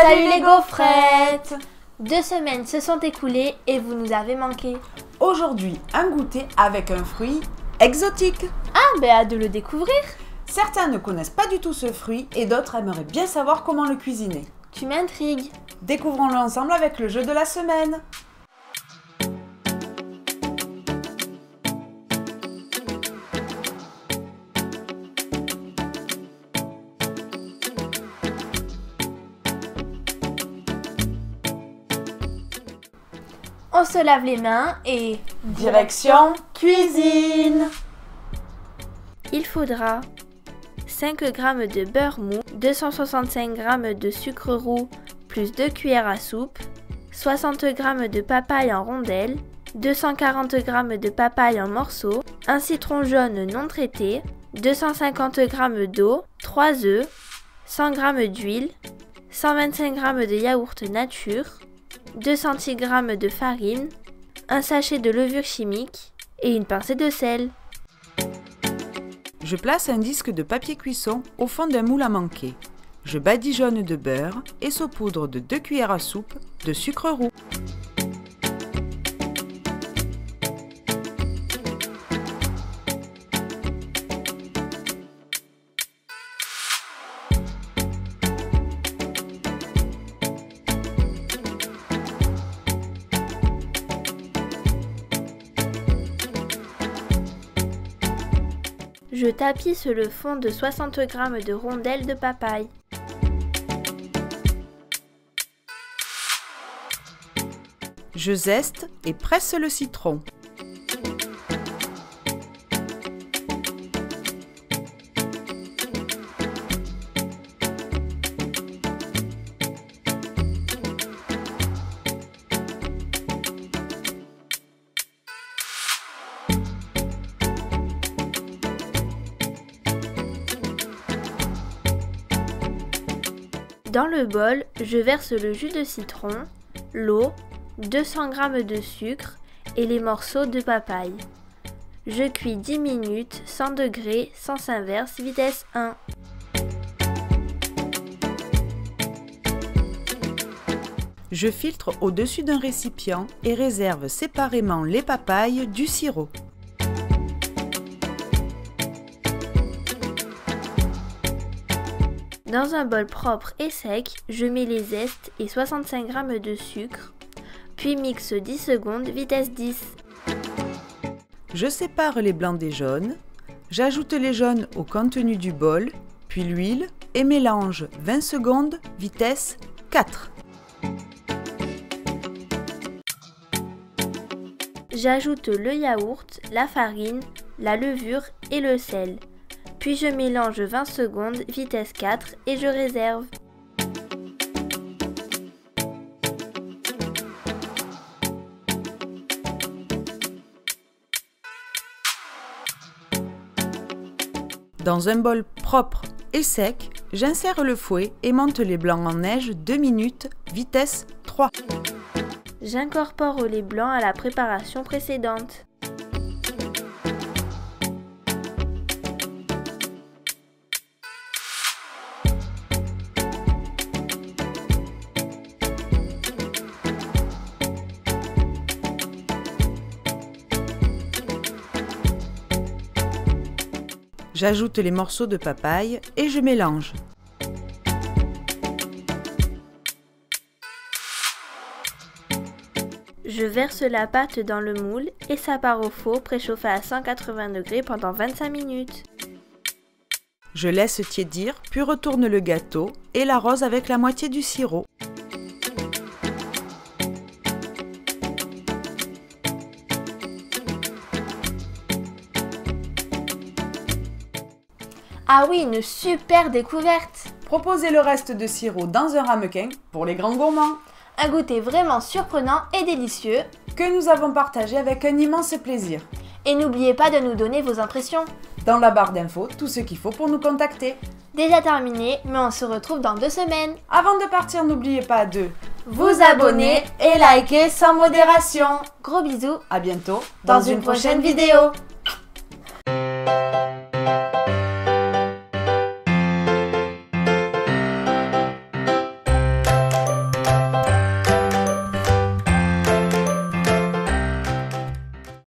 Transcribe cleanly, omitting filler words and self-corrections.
Salut les gaufrettes! 2 semaines se sont écoulées et vous nous avez manqué. Aujourd'hui, un goûter avec un fruit exotique. Ah, ben hâte de le découvrir. Certains ne connaissent pas du tout ce fruit et d'autres aimeraient bien savoir comment le cuisiner. Tu m'intrigues. Découvrons-le ensemble avec le jeu de la semaine. On se lave les mains et... Direction cuisine! Il faudra 5 g de beurre mou, 265 g de sucre roux plus 2 cuillères à soupe, 60 g de papaye en rondelles, 240 g de papaye en morceaux, un citron jaune non traité, 250 g d'eau, 3 œufs, 100 g d'huile, 125 g de yaourt nature, 200 g de farine, un sachet de levure chimique et une pincée de sel. Je place un disque de papier cuisson au fond d'un moule à manquer. Je badigeonne de beurre et saupoudre de 2 cuillères à soupe de sucre roux. Je tapisse le fond de 60 g de rondelles de papaye. Je zeste et presse le citron. Dans le bol, je verse le jus de citron, l'eau, 200 g de sucre et les morceaux de papaye. Je cuis 10 minutes, 100 degrés, sens inverse, vitesse 1. Je filtre au-dessus d'un récipient et réserve séparément les papayes du sirop. Dans un bol propre et sec, je mets les zestes et 65 g de sucre, puis mixe 10 secondes, vitesse 10. Je sépare les blancs des jaunes, j'ajoute les jaunes au contenu du bol, puis l'huile et mélange 20 secondes, vitesse 4. J'ajoute le yaourt, la farine, la levure et le sel. Puis je mélange 20 secondes, vitesse 4 et je réserve. Dans un bol propre et sec, j'insère le fouet et monte les blancs en neige 2 minutes, vitesse 3. J'incorpore les blancs à la préparation précédente. J'ajoute les morceaux de papaye et je mélange. Je verse la pâte dans le moule et ça part au four préchauffé à 180 degrés pendant 25 minutes. Je laisse tiédir, puis retourne le gâteau et l'arrose avec la moitié du sirop. Ah oui, une super découverte! Proposez le reste de sirop dans un ramequin pour les grands gourmands. Un goûter vraiment surprenant et délicieux que nous avons partagé avec un immense plaisir. Et n'oubliez pas de nous donner vos impressions. Dans la barre d'infos, tout ce qu'il faut pour nous contacter. Déjà terminé, mais on se retrouve dans 2 semaines. Avant de partir, n'oubliez pas de vous abonner et liker sans modération. Gros bisous. À bientôt dans une prochaine vidéo.